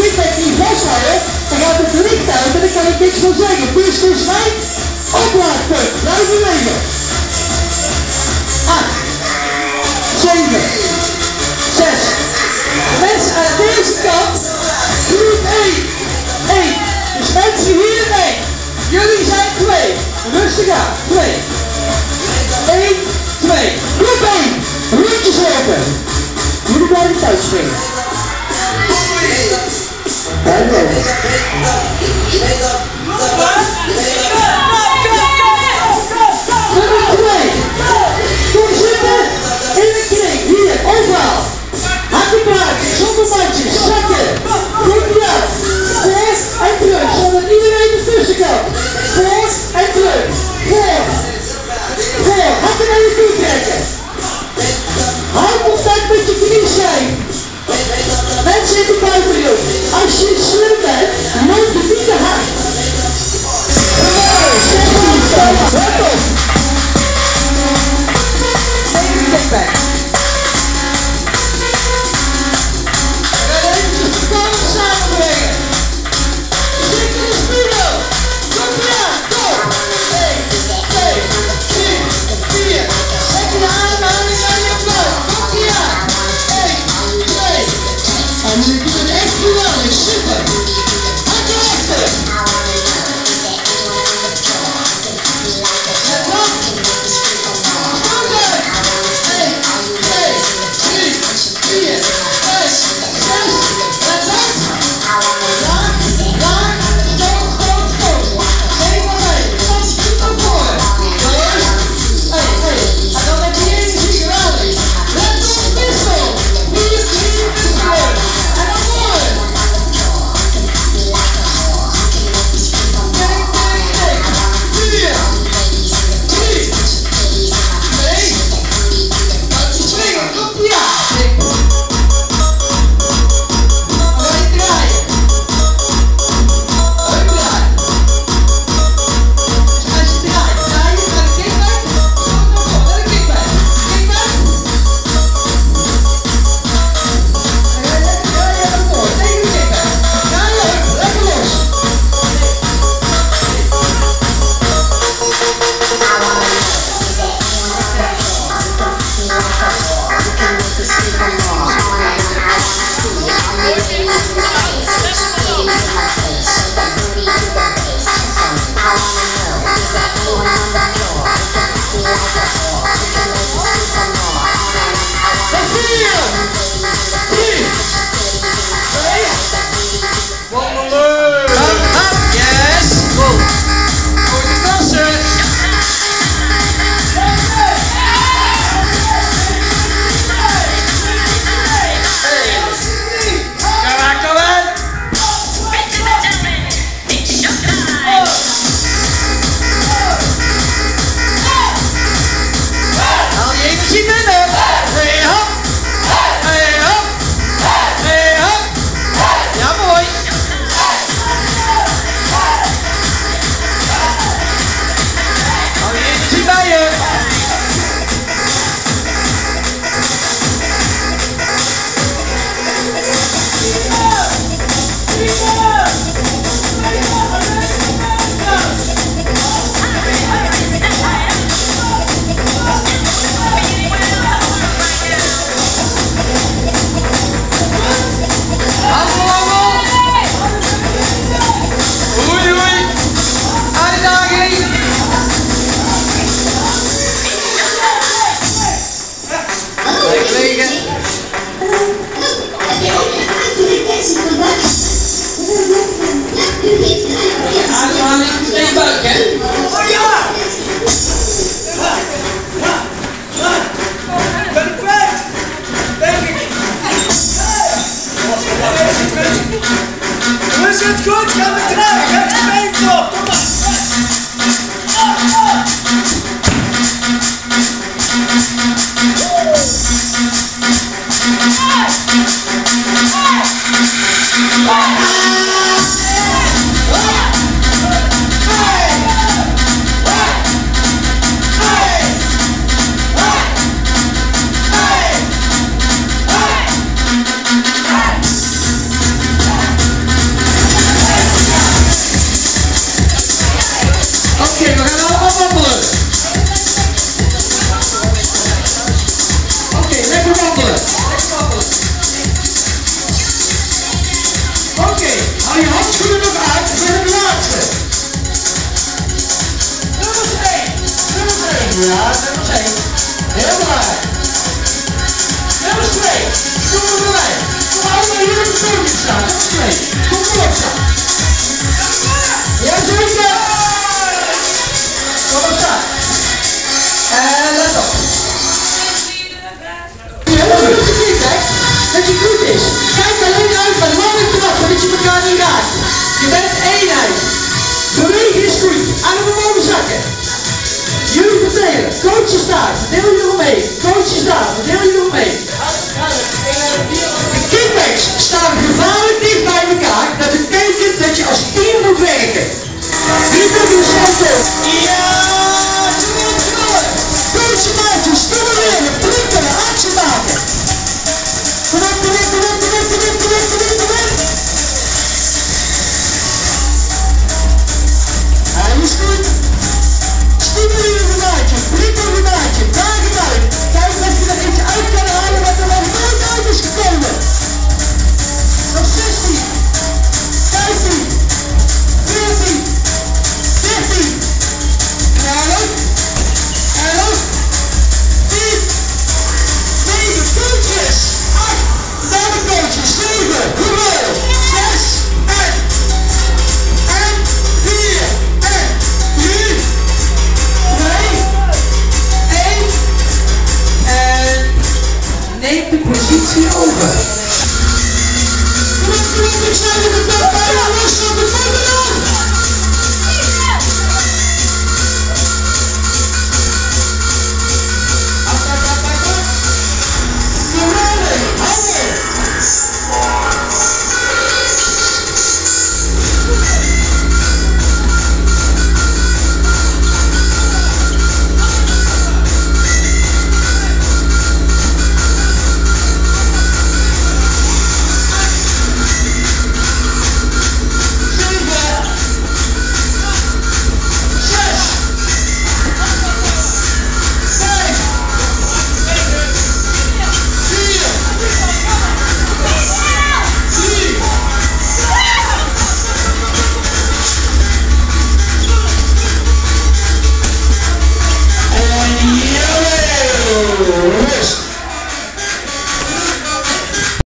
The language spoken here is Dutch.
kickback niet vasthouden, dan gaat het licht uit en dan kan ik niks van zeggen. Dus mij, oplaadpunt, blijf bewegen. 8, 7, 6. Mensen aan deze kant, groep 1. Dus mensen hier 1. Jullie zijn 2. Rustig aan, 2. 1, 2. Groep 1. Rondjes lopen. Jullie blijven thuis springen. Blijf lopen. Nummer 2. Kom zitten. In de kring. Hier, overal. Hakken plaatjes, zonder mandjes, zakken. Goed uit. Voor en terug. Zodat iedereen ertussen kan. Voor en terug. Voor. Hakken naar je toe trekken. Hou contact met je knieschijf. Mensen in de buitenlucht. Als je slim bent, loop je niet te hard. Let op. Even kickback. We gaan eventjes de kalm samenbrengen. Zit in de spiegel. Kom eraan, kom. 1, 2, 3, 4. Zet je ademhaling aan je buik. Komt ie aan. 1, 2. En nu doe het echt geweldig. Super. Hak erachter. Let op. Goed uit. 1, 2, 3, 4, 5, 6. Let op. Laag, laag, stoot. Geen maar mee. Pas goed naar voren. Hey. En dan heb je energie geweldig. Let op, wissel. 4 wisselen. En naar voren. Kijk. 4, 3, 2. Laat je springen. Komt ie aan. Dan ga je draaien. Uitdraaien. Dus als je draait, draai je naar de kickback. Naar de kickback. Kickback. Dan ga je lekker draaien naar voren. Tegen de kickback. Draaien, lekker los. Hou je handschoenen nog uit voor de laatste. Nummer 1. Ja, nummer 1. Heel belangrijk. Nummer 2. Kom maar bij. Kom allemaal hier op de podium staan. Nummer 2. Kom maar op staan. Ja, zeker. Kom op staan. En let op. Dat je goed is. Kijk alleen uit van lang en krap, dat je elkaar niet raakt. Je bent eenheid. Bewegen is goed. Armen boven zakken. Jullie verdelen. Coaches daar. Verdeel je nog mee. Coaches daar. Verdeel je nog mee. De kickbacks staan gevaarlijk dicht bij elkaar. Dat betekent dat je als team moet werken. Niet op je salto. Ja, knallen. Coachen buiten. Stimuleren. Prikken. Actie maken. Kom op. Hij is goed. Stimuleren een maatje, prikkel een maatje, dagen uit. Kijk of je er iets uit kan halen wat er nog nooit uit is gekomen. Nog 16, 15, 14, 13, 12, 11, 10, 9, coaches, 8, derde coaches, 7, hoewel, 6, en 4, en 3, 2, 1, en neem de positie over. Kom op, ik sta in de top, los van de